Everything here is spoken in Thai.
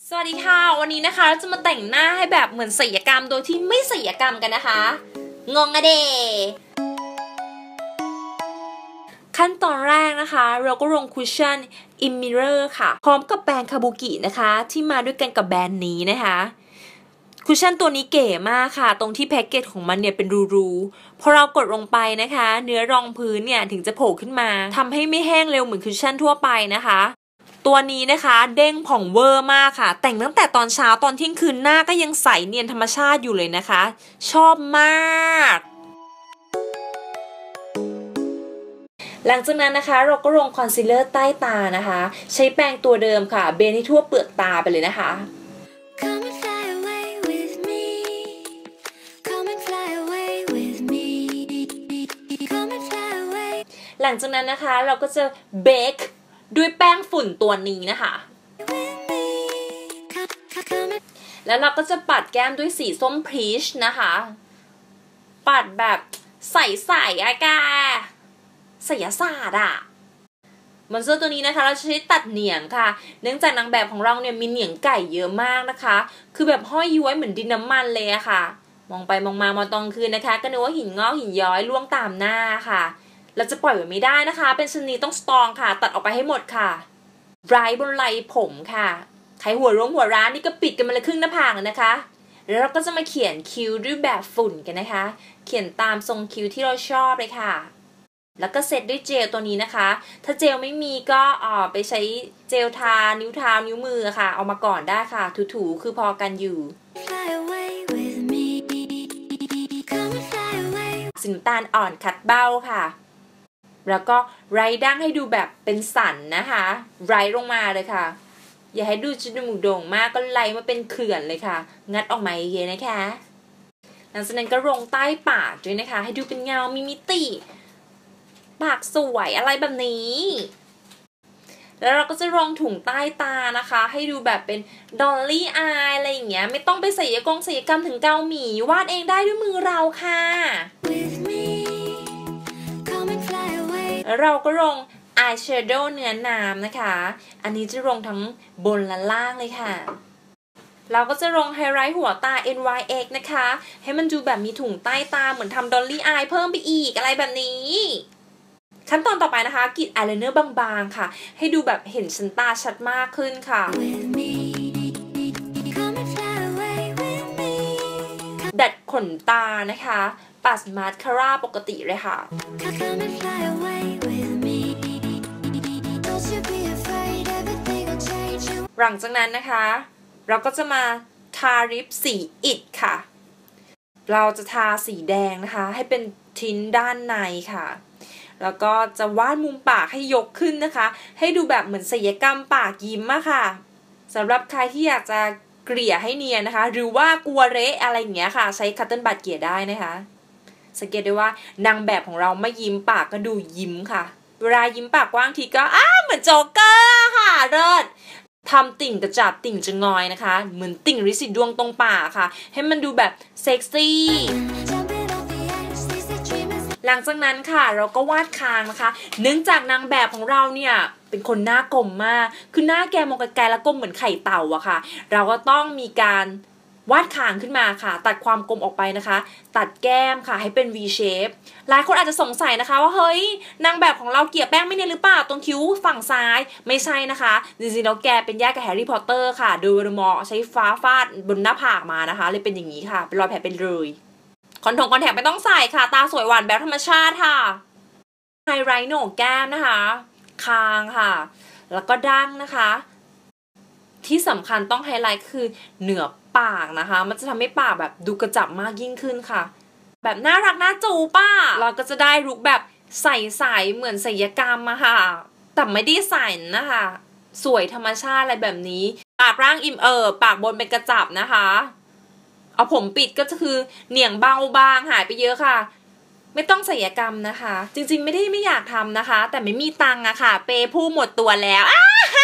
สวัสดีค่ะวันนี้นะคะเราจะมาแต่งหน้าให้แบบเหมือนศัลยกรรมโดยที่ไม่ศัลยกรรมกันนะคะงงอะเดขั้นตอนแรกนะคะเราก็ลงคุชชั่นอิมมิเรอร์ค่ะพร้อมกับแบรนด์คาบุกินะคะที่มาด้วยกันกับแบรนด์นี้นะคะคุชชั่นตัวนี้เก๋มากค่ะตรงที่แพ็กเกจของมันเนี่ยเป็นรูๆพอเรากดลงไปนะคะเนื้อรองพื้นเนี่ยถึงจะโผล่ขึ้นมาทำให้ไม่แห้งเร็วเหมือนคุชชั่นทั่วไปนะคะตัวนี้นะคะเด้งผ่องเวอร์มากค่ะแต่งตั้งแต่ตอนเช้าตอนเที่ยงคืนหน้าก็ยังใสเนียนธรรมชาติอยู่เลยนะคะชอบมากหลังจากนั้นนะคะเราก็ลงคอนซีลเลอร์ใต้ตานะคะใช้แปรงตัวเดิมค่ะเบนให้ทั่วเปลือกตาไปเลยนะคะหลังจากนั้นนะคะเราก็จะเบคด้วยแป้งฝุ่นตัวนี้นะคะแล้วเราก็จะปัดแก้มด้วยสีส้มพีชนะคะปัดแบบใสๆอะแกศิลปศาสตร์อะมอนสเตอร์ตัวนี้นะคะเราใช้ตัดเหนียงค่ะเนื่องจากนางแบบของเราเนี่ยมีเหนียงไก่เยอะมากนะคะคือแบบห้อยย้วยเหมือนดินน้ำมันเลยอะค่ะมองไปมองมามองตอนคืนนะคะก็นึกว่าหินงอกหินย้อยล่วงตามหน้าค่ะเราจะปล่อยไว้ไม่ได้นะคะเป็นชนีต้องสตรองค่ะตัดออกไปให้หมดค่ะไบรท์บนไหล่ผมค่ะใครหัวร้านนี่ก็ปิดกันมาเลยครึ่งหน้าผากเลยนะคะแล้วเราก็จะมาเขียนคิ้วด้วยแบบฝุ่นกันนะคะเขียนตามทรงคิ้วที่เราชอบเลยค่ะแล้วก็เซตด้วยเจลตัวนี้นะคะถ้าเจลไม่มีก็ไปใช้เจลทานิ้วเท้านิ้วมือค่ะเอามาก่อนได้ค่ะถูๆคือพอกันอยู่สีน้ำตาลอ่อนคัดเบ้าค่ะแล้วก็ไรดั้งให้ดูแบบเป็นสันนะคะไรลงมาเลยค่ะอย่าให้ดูจมูกโด่งมากก็ไล่มาเป็นเขื่อนเลยค่ะงัดออกมาเยอะๆนะคะหลังจากนั้นก็ลงใต้ปากด้วยนะคะให้ดูเป็นเงามีมิติปากสวยอะไรแบบนี้แล้วเราก็จะลงถุงใต้ตานะคะให้ดูแบบเป็นดอลลี่อายอะไรอย่างเงี้ยไม่ต้องไปศัลยกรรมถึงเกาหมีวาดเองได้ด้วยมือเราค่ะแล้วเราก็ลงอายแชโดว์เนื้อน้ำนะคะอันนี้จะลงทั้งบนและล่างเลยค่ะเราก็จะลงไฮไลท์หัวตา NYX นะคะให้มันดูแบบมีถุงใต้ตาเหมือนทำดอลลี่อายเพิ่มไปอีกอะไรแบบนี้ขั้นตอนต่อไปนะคะกรีดอายไลเนอร์บางๆค่ะให้ดูแบบเห็นชั้นตาชัดมากขึ้นค่ะดัดขนตานะคะปัดมาสคาร่าปกติเลยค่ะหลังจากนั้นนะคะเราก็จะมาทาลิปสีอิฐค่ะเราจะทาสีแดงนะคะให้เป็นทิ้นด้านในค่ะแล้วก็จะวาดมุมปากให้ยกขึ้นนะคะให้ดูแบบเหมือนศัลยกรรมปากยิ้มอะค่ะสำหรับใครที่อยากจะเกลี่ยให้เนียนนะคะหรือว่ากลัวเละอะไรอย่างเงี้ยค่ะใช้คัตเติ้ลบัดเกลี่ยได้นะคะสังเกตได้ว่านางแบบของเราไม่ยิ้มปากก็ดูยิ้มค่ะเวลายิ้มปากกว้างทีก็เหมือนโจ๊กเกอร์ค่ะเลิศทำติ่งกระจับติ่งจะงอยนะคะเหมือนติ่งริสิดวงตรงปากค่ะให้มันดูแบบเซ็กซี่หลังจากนั้นค่ะเราก็วาดคางนะคะเนื่องจากนางแบบของเราเนี่ยเป็นคนหน้ากลมมากคือหน้าแกมองไกลๆแล้วกลมเหมือนไข่เต่าอะค่ะเราก็ต้องมีการวาดคางขึ้นมาค่ะตัดความกลมออกไปนะคะตัดแก้มค่ะให้เป็น V shape หลายคนอาจจะสงสัยนะคะว่าเฮ้ยนางแบบของเราเกลี่ยแป้งไม่เนียนหรือเปล่าตรงคิ้วฝั่งซ้ายไม่ใช่นะคะจริงๆแล้วแกเป็นญาติกับแฮร์รี่พอตเตอร์ค่ะโดยโมใช้ฟ้าฟาดบนหน้าผากมานะคะเลยเป็นอย่างนี้ค่ะเป็นรอยแผลเป็นเลยคอนแทคไม่ต้องใส่ค่ะตาสวยหวานแบบธรรมชาติค่ะไฮไลท์โหนกแก้มนะคะคางค่ะแล้วก็ดั้งนะคะที่สำคัญต้องไฮไลท์คือเหนือปากนะคะมันจะทำให้ปากแบบดูกระจับมากยิ่งขึ้นค่ะแบบน่ารักน่าจูป้าเราก็จะได้ลุคแบบใสๆเหมือนศัลยกรรมอะค่ะแต่ไม่ได้ใส่นะคะสวยธรรมชาติอะไรแบบนี้ปากล่างอิ่มปากบนเป็นกระจับนะคะเอาผมปิดก็คือเหนียงเบาบางหายไปเยอะค่ะไม่ต้องศัลยกรรมนะคะจริงๆไม่อยากทำนะคะแต่ไม่มีตังค์อะค่ะเปย์ผู้หมดตัวแล้ว